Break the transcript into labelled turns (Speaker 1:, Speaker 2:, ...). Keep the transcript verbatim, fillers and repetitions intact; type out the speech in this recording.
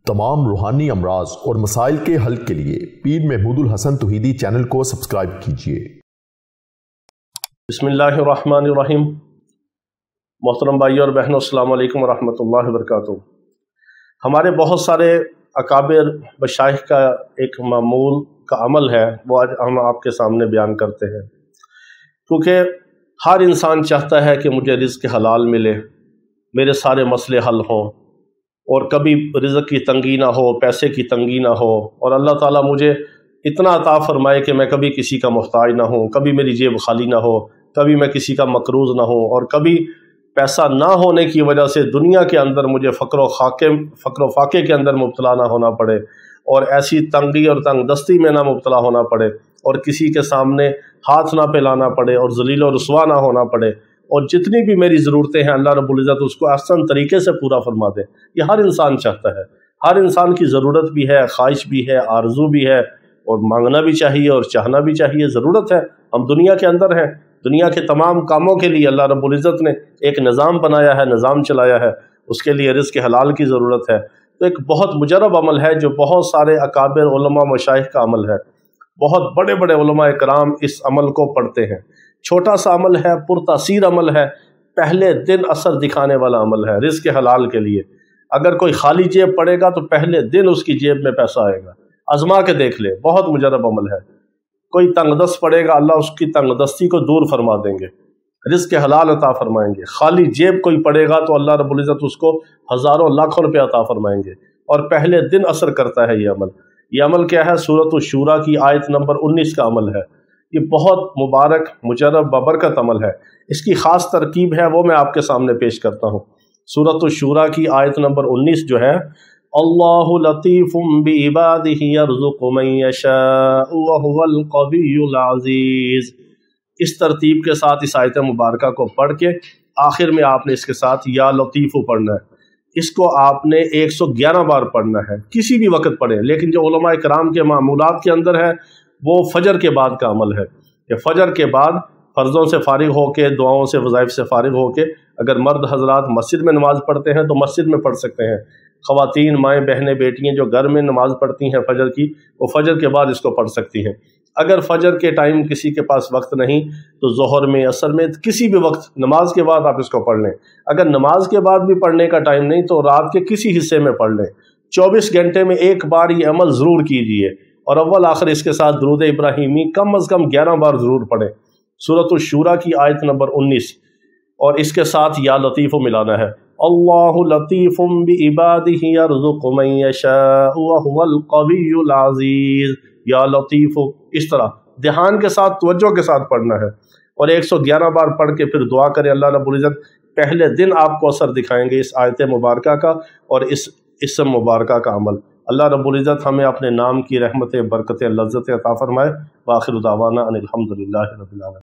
Speaker 1: तमाम रूहानी अमराज और मसाइल के हल के लिए पीर महमूद उल हसन तौहीदी चैनल को सब्सक्राइब कीजिए।
Speaker 2: बिस्मिल्लाहिर्रहमानिर्रहीम। मोहतरम भाइयों और बहनों, अस्सलामु अलैकुम वरहमतुल्लाहि वबरकातुहू। हमारे बहुत सारे अकाबिर मशाइख का एक मामूल का अमल है, वो आज हम आपके सामने बयान करते हैं, क्योंकि हर इंसान चाहता है कि मुझे रिज़्क़ हलाल मिले, मेरे सारे मसले हल हों और कभी रिज़्क़ की तंगी ना हो, पैसे की तंगी ना हो, और अल्लाह ताला मुझे इतना अता फ़रमाए कि मैं कभी किसी का मोहताज ना हूँ, कभी मेरी जेब खाली ना हो, कभी मैं किसी का मकरूज़ ना हो, और कभी पैसा ना होने की वजह से दुनिया के अंदर मुझे फ़क्र खाके फ़क्र फाके के अंदर मुब्तला ना होना पड़े, और ऐसी तंगी और तंग दस्ती में ना मुब्तला होना पड़े, और किसी के सामने हाथ ना फैलाना पड़े, और ज़लील और रुसवा ना होना पड़े, और जितनी भी मेरी ज़रूरतें हैं अल्लाह रब्बुल इज़्ज़त उसको आसान तरीके से पूरा फरमा दे। ये हर इंसान चाहता है, हर इंसान की ज़रूरत भी है, ख्वाहिश भी है, आरज़ू भी है, और मांगना भी चाहिए और चाहना भी चाहिए। ज़रूरत है, हम दुनिया के अंदर हैं, दुनिया के तमाम कामों के लिए अल्लाह रब्बुल इज़्ज़त ने एक निज़ाम बनाया है, निज़ाम चलाया है, उसके लिए रिज़्क़ हलाल की ज़रूरत है। तो एक बहुत मुजरब अमल है जो बहुत सारे अकाबिर उलमा मशाइख का अमल है। बहुत बड़े बड़े उलमा इकराम इस अमल को पढ़ते हैं। छोटा सा अमल है, पुरतासीर अमल है, पहले दिन असर दिखाने वाला अमल है रिज़्क़ हलाल के लिए। अगर कोई खाली जेब पड़ेगा तो पहले दिन उसकी जेब में पैसा आएगा, आजमा के देख ले, बहुत मुजरब अमल है। कोई तंगदस्त पड़ेगा, अल्लाह उसकी तंगदस्ती को दूर फरमा देंगे, रिज़्क़ हलाल अता फरमाएंगे। खाली जेब कोई पड़ेगा तो अल्लाह रब्बुल इज़्ज़त उसको हज़ारों लाखों रुपये अता फरमाएंगे, और पहले दिन असर करता है ये अमल। ये अमल क्या है? सूरत अश-शूरा की आयत नंबर उन्नीस का अमल है। ये बहुत मुबारक, मुजरब, बबरकत अमल है। इसकी ख़ास तरकीब है, वो मैं आपके सामने पेश करता हूँ। सूरत अश-शूरा की आयत नंबर उन्नीस जो है, अल्लाहु लतीफ़ुम बिइबादिही यर्ज़ुक़ु मन यशाअ व हुवल क़वियुल अज़ीज़। इस तरतीब के साथ इस आयत मुबारका को पढ़ के आखिर में आपने इसके साथ या लतीफ़ु पढ़ना है। इसको आपने एक सौ ग्यारह बार पढ़ना है, किसी भी वक्त पढ़ें, लेकिन जो उलमा इकराम के मामूलात के अंदर है वो फजर के बाद का अमल है कि फजर के बाद फ़र्ज़ों से फ़ारिग होकर, दुआओं से, वज़ाइफ से फ़ारिग होकर, अगर मर्द हज़रात मस्जिद में नमाज़ पढ़ते हैं तो मस्जिद में पढ़ सकते हैं। ख़वातीन, माएँ, बहनें, बेटियाँ जो घर में नमाज़ पढ़ती हैं फ़जर की, वो फ़जर के बाद इसको पढ़ सकती हैं। अगर फ़जर के टाइम किसी के पास वक्त नहीं तो ज़ोहर में, असर में, किसी भी वक्त नमाज के बाद आप इसको पढ़ लें। अगर नमाज के बाद भी पढ़ने का टाइम नहीं तो रात के किसी हिस्से में पढ़ लें। चौबीस घंटे में एक बार ये अमल ज़रूर कीजिए, और अव्वल आखिर इसके साथ दुरूद इब्राहिमी कम अज़ कम ग्यारह बार ज़रूर पढ़ें। सूरत अश-शूरा की आयत नंबर उन्नीस, और इसके साथ या लतीफ़ु मिलाना है। अल्लाहु लतीफ़ुम बिइबादिही यर्ज़ुक़ु मन यशाअ व हुवल क़वियुल अज़ीज़। या लतीफ़ु, इस तरह ध्यान के साथ, तवज्जो के साथ पढ़ना है, और एक सौ ग्यारह बार पढ़ के फिर दुआ करें। अल्लाह रब्बुल इज़्ज़त पहले दिन आपको असर दिखाएंगे इस आयत मुबारका का और इस इस्म मुबारका का अमल। अल्लाह रब्बुल इज़्ज़त हमें अपने नाम की रहमतें, बरकतें, लज़्ज़तें अता फ़रमाए। व आखिरु दावाना अनिल हम्दुलिल्लाहि रब्बिल आलमीन।